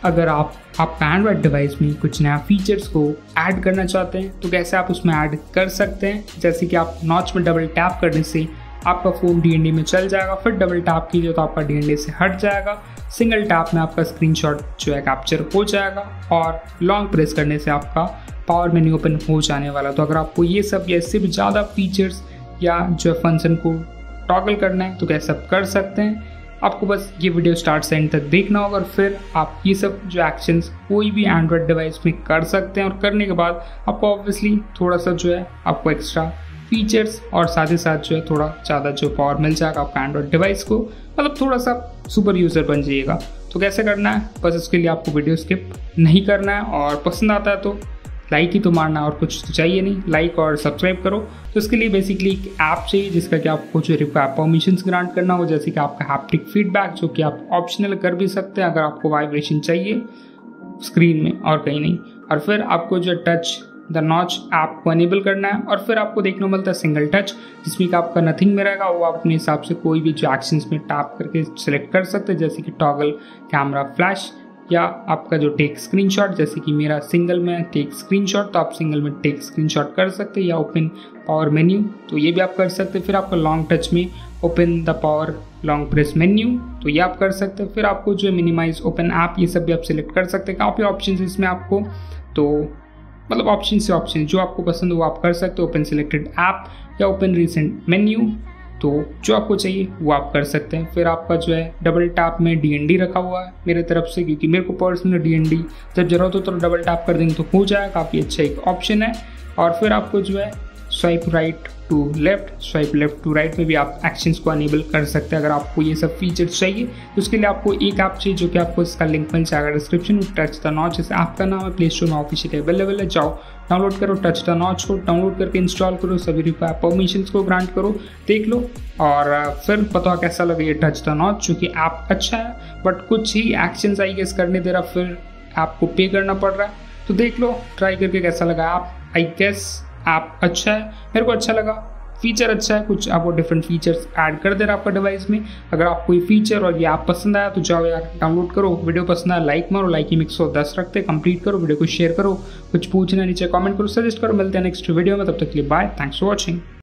अगर आप आपका एंड्रॉयड डिवाइस में कुछ नया फीचर्स को ऐड करना चाहते हैं तो कैसे आप उसमें ऐड कर सकते हैं। जैसे कि आप नॉच में डबल टैप करने से आपका फ़ोन डीएनडी में चल जाएगा, फिर डबल टैप कीजिए तो आपका डीएनडी से हट जाएगा, सिंगल टैप में आपका स्क्रीनशॉट जो है कैप्चर हो जाएगा और लॉन्ग प्रेस करने से आपका पावर मेन्यू ओपन हो जाने वाला। तो अगर आपको ये सब या इससे भी ज़्यादा फीचर्स या जो है फंक्शन को टॉगल करना है तो कैसे आप कर सकते हैं। आपको बस ये वीडियो स्टार्ट से एंड तक देखना होगा और फिर आप ये सब जो एक्शंस कोई भी एंड्रॉयड डिवाइस में कर सकते हैं। और करने के बाद आपको ऑब्वियसली थोड़ा सा जो है आपको एक्स्ट्रा फीचर्स और साथ ही साथ जो है थोड़ा ज़्यादा जो पावर मिल जाएगा आपका एंड्रॉयड डिवाइस को, मतलब थोड़ा सा सुपर यूज़र बन जाइएगा। तो कैसे करना है, बस इसके लिए आपको वीडियो स्किप नहीं करना है और पसंद आता है तो लाइक ही तो मारना है और कुछ तो चाहिए नहीं, लाइक और सब्सक्राइब करो। तो इसके लिए बेसिकली एक ऐप चाहिए जिसका कि आपको जो रिक्वायर परमिशंस ग्रांट करना हो, जैसे कि आपका हैप्टिक फीडबैक जो कि आप ऑप्शनल कर भी सकते हैं अगर आपको वाइब्रेशन चाहिए स्क्रीन में और कहीं नहीं। और फिर आपको जो टच द नॉच ऐप को अनेबल करना है और फिर आपको देखने को मिलता है सिंगल टच, जिसमें कि आपका नथिंग में रहेगा। वो आप अपने हिसाब से कोई भी जो एक्शंस में टैप करके सिलेक्ट कर सकते हैं, जैसे कि टॉगल कैमरा फ्लैश या आपका जो टेक स्क्रीनशॉट, जैसे कि मेरा सिंगल में टेक स्क्रीनशॉट तो आप सिंगल में टेक स्क्रीनशॉट कर सकते हैं, या ओपन पावर मेन्यू तो ये भी आप कर सकते हैं। फिर आपका लॉन्ग टच में open the power long press menu तो ये आप कर सकते हैं। फिर आपको जो मिनिमाइज ओपन ऐप ये सब भी आप सिलेक्ट कर सकते हैं। काफ़ी ऑप्शन है इसमें आपको, तो मतलब ऑप्शन से ऑप्शन जो आपको पसंद हो वो आप कर सकते हो। ओपन सिलेक्टेड ऐप या ओपन रिसेंट मेन्यू तो जो आपको चाहिए वो आप कर सकते हैं। फिर आपका जो है डबल टैप में डीएनडी रखा हुआ है मेरे तरफ से, क्योंकि मेरे को पर्सनल डीएनडी जब जरूरत हो तो डबल टैप कर देंगे तो हो जाएगा, काफ़ी अच्छा एक ऑप्शन है। और फिर आपको जो है swipe right to left, swipe left to right में भी आप एक्शंस को अनेबल कर सकते हैं। अगर आपको ये सब फीचर्स चाहिए तो उसके लिए आपको एक ऐप चाहिए जो कि आपको इसका लिंक मिल जाएगा डिस्क्रिप्शन में, टच द नॉच। इस ऐप का नाम है, प्ले स्टोर में ऑफिशियल अवेलेबल है, जाओ डाउनलोड करो टच द नॉच को, डाउनलोड करके इंस्टॉल करो, सभी रिक्वायर परमिशंस को ग्रांट करो, देख लो और फिर पता कैसा लगे ये टच द नॉच। चूँकि ऐप अच्छा है बट कुछ ही एक्शंस आई गेस करने दे रहा, फिर आपको पे करना पड़ रहा है, तो देख लो ट्राई करके कैसा लगा ऐप। आई गेस ऐप अच्छा है, मेरे को अच्छा लगा, फीचर अच्छा है, कुछ आपको डिफरेंट फीचर्स ऐड कर दे रहा है आपका डिवाइस में। अगर आपको ये फीचर और ये ऐप पसंद आया तो जाओ यार डाउनलोड करो। वीडियो पसंद आया लाइक मारो, लाइक ही 110 रखते कंप्लीट करो, वीडियो को शेयर करो, कुछ पूछना नीचे कमेंट करो, सजेस्ट करो। मिलते हैं नेक्स्ट वीडियो में, तब तक के लिए बाय, थैंक्स फॉर वॉचिंग।